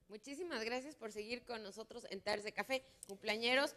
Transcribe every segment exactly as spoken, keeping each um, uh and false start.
Muchísimas gracias por seguir con nosotros en Tardes de Café. Cumpleañeros,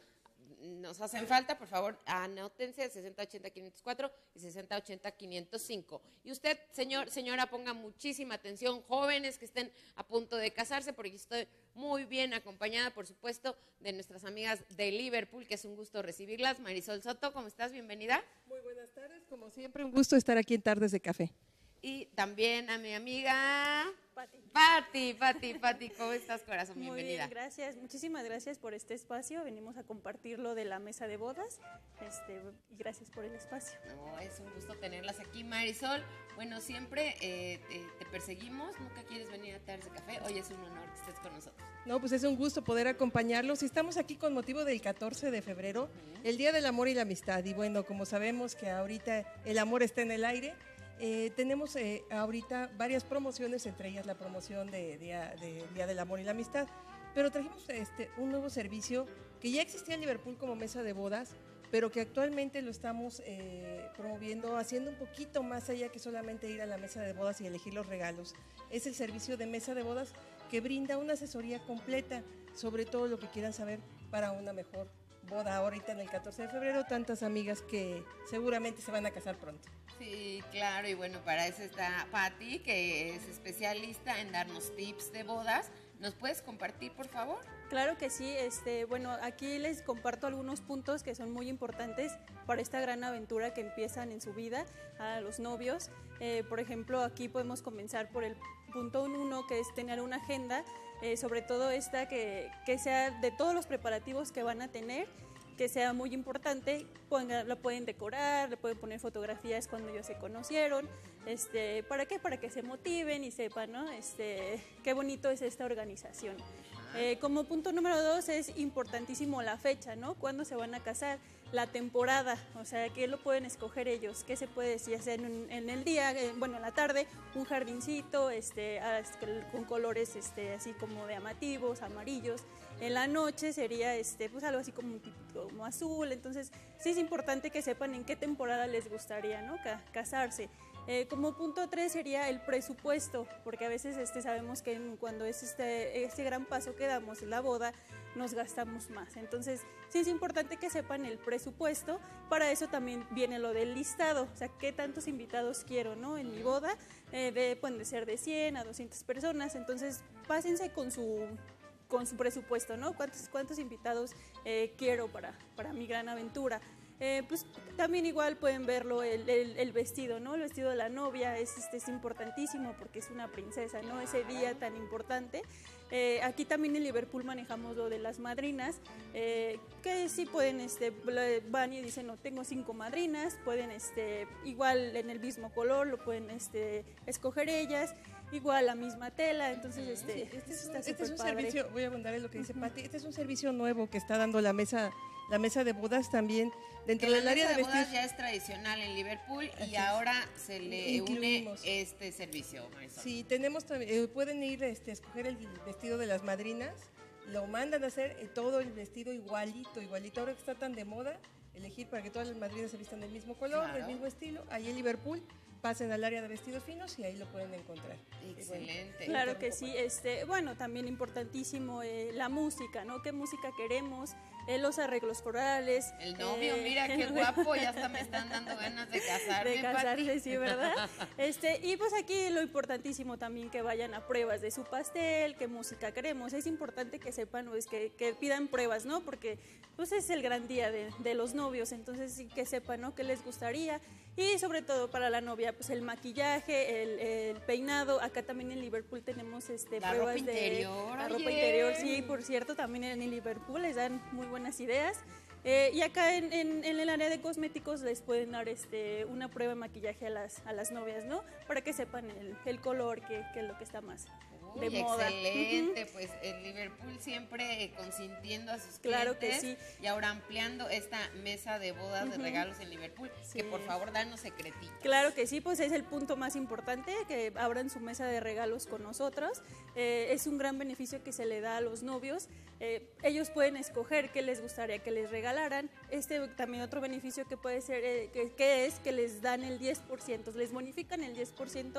nos hacen falta, por favor, anótense sesenta ochenta quinientos cuatro y sesenta ochenta quinientos cinco. Y usted, señor, señora, ponga muchísima atención, jóvenes que estén a punto de casarse, porque estoy muy bien acompañada, por supuesto, de nuestras amigas de Liverpool, que es un gusto recibirlas. Marisol Soto, ¿cómo estás? Bienvenida. Muy buenas tardes, como siempre, un gusto estar aquí en Tardes de Café. Y también a mi amiga Pati. Pati, Pati, Pati, ¿cómo estás, corazón? Muy Bienvenida. bien, gracias. Muchísimas gracias por este espacio. Venimos a compartir lo de la mesa de bodas. Este, y gracias por el espacio. No, es un gusto tenerlas aquí, Marisol. Bueno, siempre eh, te, te perseguimos, nunca quieres venir a Tardes de Café. Hoy es un honor que estés con nosotros. No, pues es un gusto poder acompañarlos. Y estamos aquí con motivo del catorce de febrero, uh-huh. el Día del Amor y la Amistad. Y bueno, como sabemos que ahorita el amor está en el aire, Eh, tenemos eh, ahorita varias promociones, entre ellas la promoción de Día, de Día del Amor y la Amistad, pero trajimos este, un nuevo servicio que ya existía en Liverpool como mesa de bodas, pero que actualmente lo estamos eh, promoviendo, haciendo un poquito más allá que solamente ir a la mesa de bodas y elegir los regalos. Es el servicio de mesa de bodas que brinda una asesoría completa sobre todo lo que quieran saber para una mejor boda ahorita en el catorce de febrero, tantas amigas que seguramente se van a casar pronto. Sí, claro, y bueno, para eso está Pati, que es especialista en darnos tips de bodas. ¿Nos puedes compartir, por favor? Claro que sí, este, bueno, aquí les comparto algunos puntos que son muy importantes para esta gran aventura que empiezan en su vida a los novios. Eh, por ejemplo, aquí podemos comenzar por el punto uno, que es tener una agenda, eh, sobre todo esta que, que sea de todos los preparativos que van a tener, que sea muy importante. Pueden, la pueden decorar, le pueden poner fotografías cuando ellos se conocieron. Este, ¿Para qué? Para que se motiven y sepan, ¿no? Este, qué bonito es esta organización. Eh, como punto número dos es importantísimo la fecha, ¿no? ¿Cuándo se van a casar? La temporada, o sea, ¿qué lo pueden escoger ellos? ¿Qué se puede decir? Hacer en, en el día, eh, bueno, en la tarde, un jardincito, este, con colores este, así como de amativos, amarillos. En la noche sería este, pues algo así como un tipo como azul. Entonces, sí es importante que sepan en qué temporada les gustaría, ¿no? Ca- casarse. Eh, como punto tres sería el presupuesto, porque a veces este, sabemos que cuando es este, este gran paso que damos en la boda, nos gastamos más. Entonces, sí es importante que sepan el presupuesto. Para eso también viene lo del listado, o sea, qué tantos invitados quiero, ¿no? En mi boda, eh, de, pueden de ser de cien a doscientas personas, entonces pásense con su... con su presupuesto, ¿no? ¿Cuántos, cuántos invitados eh, quiero para, para mi gran aventura? Eh, pues también igual pueden verlo el, el, el vestido, ¿no? El vestido de la novia es, este, es importantísimo porque es una princesa, ¿no? Ese día tan importante. Eh, aquí también en Liverpool manejamos lo de las madrinas, eh, que sí pueden, este, van y dicen, no, tengo cinco madrinas, pueden, este, igual en el mismo color, lo pueden este, escoger ellas, igual la misma tela, entonces este, sí, este es un, está este es un padre. servicio, voy a abundar en lo que dice uh-huh. Pati, este es un servicio nuevo que está dando la mesa, la mesa de bodas también dentro que del área de, de vestir. bodas ya es tradicional en Liverpool y ahora se le Incluimos. une este servicio, Marisol. Sí, tenemos eh, pueden ir este, a escoger el vestido de las madrinas, lo mandan a hacer eh, todo el vestido igualito, igualito, ahora que está tan de moda, elegir para que todas las madrinas se vistan del mismo color, claro. del mismo estilo, ahí en Liverpool. Pasen al área de vestidos finos y ahí lo pueden encontrar. Excelente. Bueno, claro que sí. Este, bueno, también importantísimo eh, la música, ¿no? ¿Qué música queremos? Eh, los arreglos florales. El novio, eh, mira qué guapo, ya hasta me están dando ganas de casarme. De casarse, Pati. Sí, ¿verdad? Este, y pues aquí lo importantísimo también que vayan a pruebas de su pastel, qué música queremos. Es importante que sepan, pues, que, que pidan pruebas, ¿no? Porque pues es el gran día de, de los novios, entonces sí que sepan, ¿no? Qué les gustaría. Y sobre todo para la novia, pues el maquillaje, el, el peinado. Acá también en Liverpool tenemos este, la pruebas ropa de interior, la oye. ropa interior. Sí, por cierto, también en Liverpool les dan muy buenas ideas. Eh, y acá en, en, en el área de cosméticos les pueden dar este, una prueba de maquillaje a las, a las novias, ¿no? Para que sepan el, el color, que, que es lo que está más Uy, de moda. Excelente, uh-huh. Pues el Liverpool siempre eh, consintiendo a sus claro clientes. Que sí. Y ahora ampliando esta mesa de bodas uh-huh. de regalos en Liverpool, sí. Que por favor danos secretitos. Claro que sí, pues es el punto más importante, que abran su mesa de regalos con nosotros. Eh, es un gran beneficio que se le da a los novios. Eh, ellos pueden escoger qué les gustaría que les regalaran. Este también otro beneficio que puede ser, eh, que, que es que les dan el diez por ciento, les bonifican el diez por ciento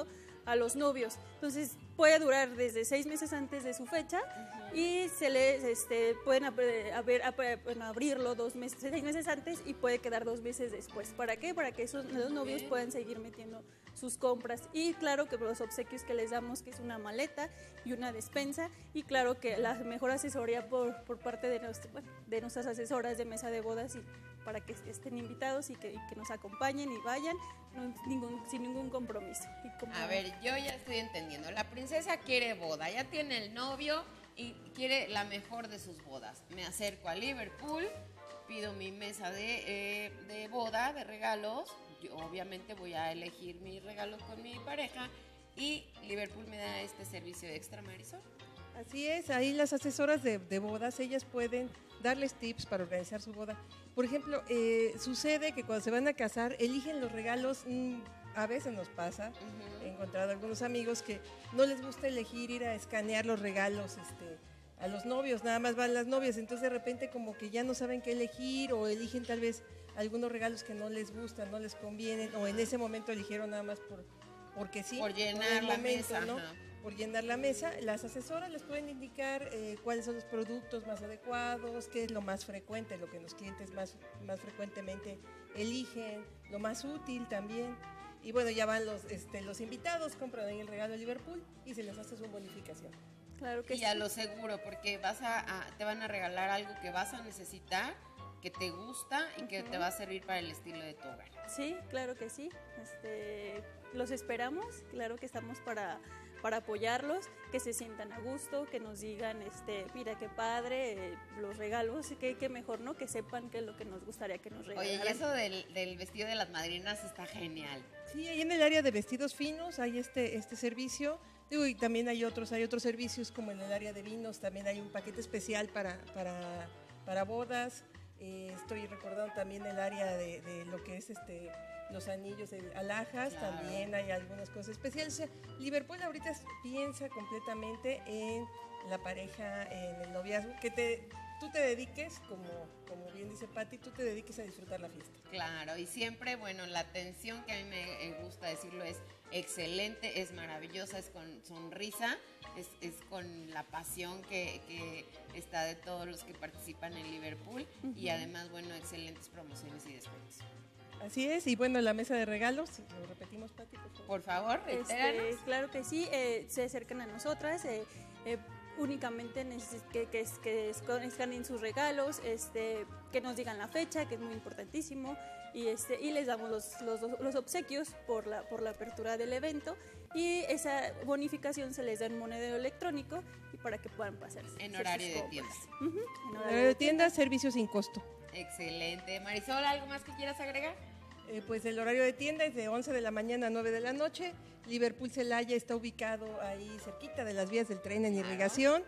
a los novios. Entonces puede durar desde seis meses antes de su fecha uh-huh. y se les este, pueden haber, haber, bueno, abrirlo dos meses, seis meses antes y puede quedar dos meses después. ¿Para qué? Para que esos los novios puedan seguir metiendo sus compras. Y claro que los obsequios que les damos, que es una maleta y una despensa, y claro que la mejor asesoría por, por parte de, nuestro, bueno, de nuestras asesoras de mesa de bodas, y para que estén invitados y que, y que nos acompañen y vayan no, ningún, sin ningún compromiso. Y como... A ver, yo ya estoy entendiendo. La princesa quiere boda, ya tiene el novio y quiere la mejor de sus bodas. Me acerco a Liverpool, pido mi mesa de, eh, de boda, de regalos. Yo obviamente voy a elegir mis regalos con mi pareja y Liverpool me da este servicio extra, Marisol. Así es, ahí las asesoras de, de bodas, ellas pueden darles tips para organizar su boda. Por ejemplo, eh, sucede que cuando se van a casar, eligen los regalos, mmm, a veces nos pasa, uh-huh. he encontrado algunos amigos que no les gusta elegir, ir a escanear los regalos este, a los novios, nada más van las novias, entonces de repente como que ya no saben qué elegir o eligen tal vez algunos regalos que no les gustan, no les convienen, o en ese momento eligieron nada más por, porque sí. Por llenar por la momento, mesa, ¿no? Ajá. Por llenar la mesa. Las asesoras les pueden indicar eh, cuáles son los productos más adecuados, qué es lo más frecuente, lo que los clientes más, más frecuentemente eligen, lo más útil también. Y bueno, ya van los, este, los invitados, compran ahí el regalo de Liverpool y se les hace su bonificación. Claro que y sí. a lo seguro, porque vas a, a, te van a regalar algo que vas a necesitar, que te gusta y que uh-huh. te va a servir para el estilo de tu hogar. Sí, claro que sí. Este, los esperamos, claro que estamos para, para apoyarlos, que se sientan a gusto, que nos digan, este, mira qué padre, eh, los regalos, qué, qué mejor, ¿no? Que sepan qué es lo que nos gustaría que nos regalaran. Oye, y eso del, del vestido de las madrinas está genial. Sí, ahí en el área de vestidos finos hay este, este servicio. Digo, y también hay otros, hay otros servicios como en el área de vinos, también hay un paquete especial para, para, para bodas. Eh, estoy recordando también el área de, de lo que es este los anillos de alhajas, claro. También hay algunas cosas especiales. O sea, Liverpool ahorita piensa completamente en la pareja, en el noviazgo, que te, tú te dediques, como, como bien dice Pati, tú te dediques a disfrutar la fiesta. Claro, y siempre, bueno, la atención que a mí me gusta decirlo es excelente, es maravillosa, es con sonrisa, es, es con la pasión que, que está de todos los que participan en Liverpool uh-huh. y además, bueno, excelentes promociones y descuentos. Así es, y bueno, la mesa de regalos, lo repetimos, Pati, por favor. Por favor, este, claro que sí, eh, se acercan a nosotras, eh, eh, únicamente neces- que, que, que escaneen sus regalos, este, que nos digan la fecha, que es muy importantísimo, y, este, y les damos los, los, los obsequios por la, por la apertura del evento, y esa bonificación se les da en monedero electrónico y para que puedan pasar. En horario de tiendas. Uh-huh. En horario de tiendas, servicio sin costo. Excelente. Marisol, ¿algo más que quieras agregar? Eh, pues el horario de tienda es de once de la mañana a nueve de la noche. Liverpool Celaya está ubicado ahí cerquita de las vías del tren en irrigación.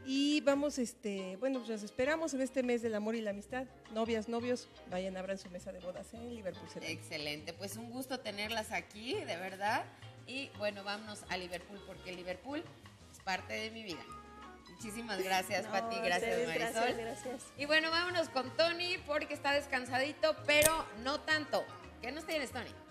Y vamos, este, bueno, pues los esperamos en este mes del amor y la amistad. Novias, novios, vayan, abran su mesa de bodas en Liverpool Celaya. Excelente, pues un gusto tenerlas aquí, de verdad. Y bueno, vámonos a Liverpool porque Liverpool es parte de mi vida. Muchísimas gracias, no, Pati, gracias, Marisol. Gracias, gracias. Y bueno, vámonos con Tony porque está descansadito, pero no tanto. ¿Qué nos tienes, Tony?